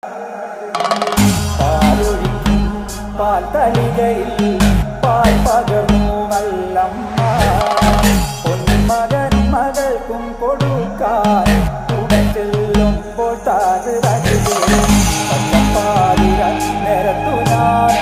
പാലൊഴിക്കും പാൽത്തളികയിൽ പാൽ പകർന്നു നല്ലമ്മ പൊന്മകൻ മകൾക്കും കൊടുക്കാൻ ഉടൻ ചെല്ലുമ്പോൾ താഴെ പച്ചപ്പാലിര നിരത്തു ഞാൻ